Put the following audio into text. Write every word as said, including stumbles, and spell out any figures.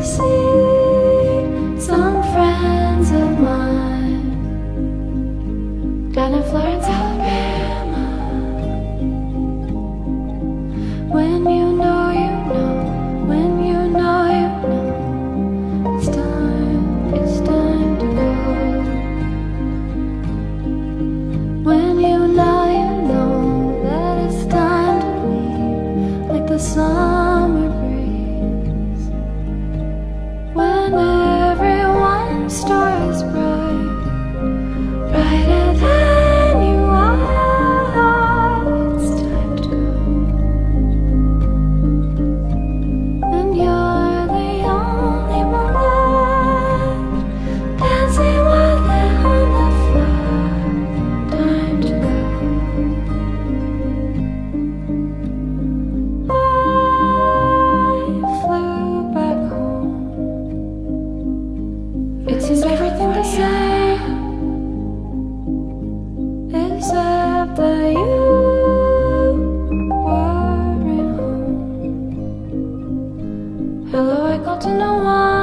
see some friends of mine down in Florence, Alabama. When you know, you know, when you know, you know, it's time, it's time to go. When you know, you know that it's time to leave, like the summer breeze. When everyone's star is bright, brighter than you are, it's time to go. And you're the only one left, dancing with it on the floor. Time to go. I flew back home. It seems everything the same, except that you weren't home. Hello, I called to no one.